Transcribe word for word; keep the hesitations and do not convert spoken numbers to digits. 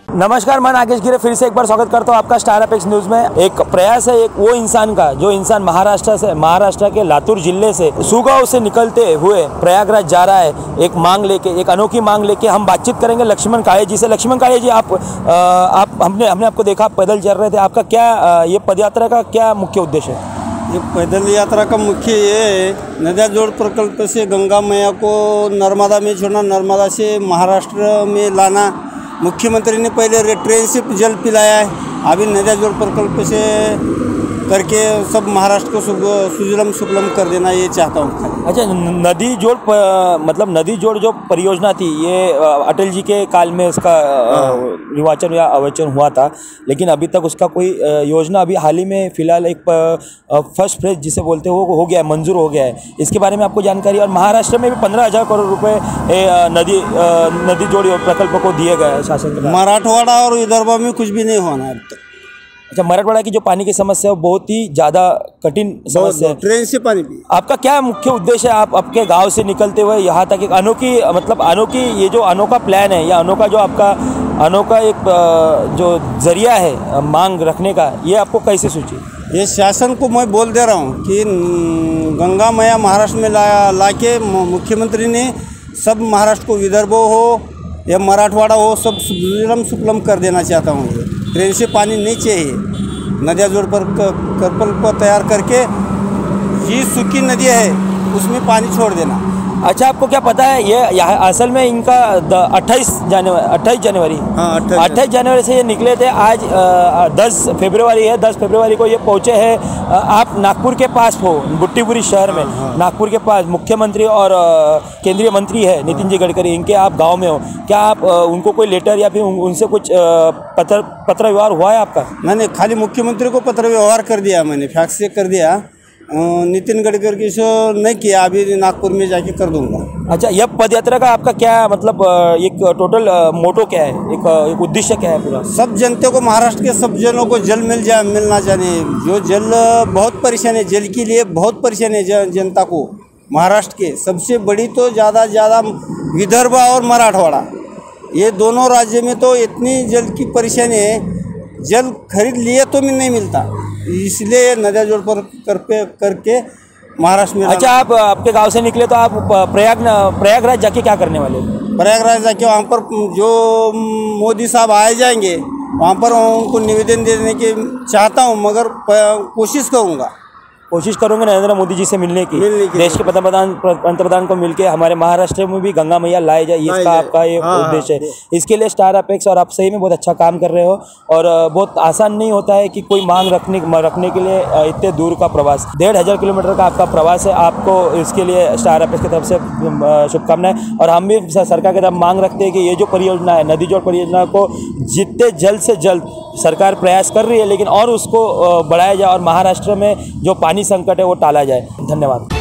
नमस्कार, मैं नागेश गिरे फिर से एक बार स्वागत करता हूँ आपका स्टार अपेक्स न्यूज़ में। एक प्रयास है एक वो इंसान का जो इंसान महाराष्ट्र से महाराष्ट्र के लातूर जिले से सुगांव से निकलते हुए प्रयागराज जा रहा है, एक मांग लेके, एक अनोखी मांग लेके। हम बातचीत करेंगे लक्ष्मण काळे जी से। लक्ष्मण काळे जी, आप आ, आप हमने हमने आपको देखा पैदल चल रहे थे, आपका क्या आ, ये पदयात्रा का क्या मुख्य उद्देश्य है? ये पैदल यात्रा का मुख्य ये है, नदिया जोड़ प्रकल्प से गंगा मैया को नर्मदा में छोड़ना, नर्मदा से महाराष्ट्र में लाना। मुख्यमंत्री ने पहले ट्रेन से जल पिलाया है, अभी नदिया जोड़ प्रकल्प से करके सब महाराष्ट्र को सुजलम सुफलम कर देना, ये चाहता हूँ। अच्छा, नदी जोड़ मतलब नदी जोड़ जो परियोजना थी, ये अटल जी के काल में उसका निर्वाचन या अवचन हुआ था, लेकिन अभी तक उसका कोई योजना, अभी हाल ही में फिलहाल एक फर्स्ट फेज जिसे बोलते हैं वो हो गया है, मंजूर हो गया है। इसके बारे में आपको जानकारी? और महाराष्ट्र में भी पंद्रह हज़ार करोड़ रुपए नदी नदी जोड़ प्रकल्प को दिए गए हैं शासन के। मराठवाड़ा और विदर्भ में कुछ भी नहीं होना है अब तक। अच्छा, मराठवाड़ा की जो पानी की समस्या है वो बहुत ही ज़्यादा कठिन समस्या है। ट्रेन से पानी भी। आपका क्या मुख्य उद्देश्य है? आप आपके गांव से निकलते हुए यहाँ तक एक अनोखी मतलब अनोखी ये जो अनोखा प्लान है या अनोखा जो आपका अनोखा एक जो जरिया है मांग रखने का, ये आपको कैसे सूझी? ये शासन को मैं बोल दे रहा हूँ कि गंगा मैया महाराष्ट्र में ला ला के मुख्यमंत्री ने सब महाराष्ट्र को, विदर्भ हो या मराठवाड़ा हो, सब सुजलम सुफलम कर देना चाहता हूँ। ट्रेन से पानी नहीं चाहिए, नदिया जोड़ पर प्रकल्प तैयार करके ये सूखी नदियाँ है उसमें पानी छोड़ देना। अच्छा, आपको क्या पता है ये यहाँ असल में इनका अट्ठाईस जनवरी अट्ठाईस जनवरी हाँ अट्ठाईस जनवरी से ये निकले थे। आज दस फरवरी है, दस फरवरी को ये पहुँचे हैं। आप नागपुर के पास हो, बुट्टीपुरी शहर में, हाँ, हाँ। नागपुर के पास मुख्यमंत्री और केंद्रीय मंत्री है नितिन जी गडकरी, इनके आप गांव में हो। क्या आप उनको कोई लेटर या फिर उनसे कुछ पत्र पत्र व्यवहार हुआ है आपका? मैंने खाली मुख्यमंत्री को पत्र व्यवहार कर दिया, मैंने फैक्स से कर दिया, नितिन गडकरी से नहीं किया। अभी नागपुर में जाके कर दूंगा। अच्छा, यह पदयात्रा का आपका क्या मतलब एक टोटल मोटो क्या है, एक, एक उद्देश्य क्या है पूरा? सब जनता को, महाराष्ट्र के सब जनों को जल मिल जाए, मिलना चाहिए। जो जल बहुत परेशान है, जल के लिए बहुत परेशान है जनता को। महाराष्ट्र के सबसे बड़ी तो ज़्यादा ज़्यादा विदर्भ और मराठवाड़ा, ये दोनों राज्य में तो इतनी जल की परेशानी है, जल खरीद लिए तो भी नहीं मिलता, इसलिए नदिया जोड़ पर कर पे करके महाराष्ट्र में। अच्छा, आप आपके गांव से निकले तो आप प्रयाग प्रयागराज जाके क्या करने वाले? प्रयागराज जाके वहाँ पर जो मोदी साहब आए जाएंगे वहाँ पर उनको निवेदन देने की चाहता हूँ, मगर कोशिश करूँगा कोशिश करूँगा नरेंद्र मोदी जी से मिलने की, मिलने की। देश के पंतप्रधान पंतप्रधान को मिलके हमारे महाराष्ट्र में भी गंगा मैया लाए जाए, ये इसका आपका ये हाँ, उद्देश्य है। इसके लिए स्टार अपेक्स और आप सही में बहुत अच्छा काम कर रहे हो, और बहुत आसान नहीं होता है कि कोई मांग रखने रखने के लिए इतने दूर का प्रवास, डेढ़ हज़ार किलोमीटर का आपका प्रवास है। आपको इसके लिए स्टार अपेक्स की तरफ से शुभकामनाएं। और हम भी सरकार की तरफ मांग रखते हैं कि ये जो परियोजना है, नदी जोड़ परियोजना को जितने जल्द से जल्द सरकार प्रयास कर रही है, लेकिन और उसको बढ़ाया जाए और महाराष्ट्र में जो पानी संकट है वो टाला जाए। धन्यवाद।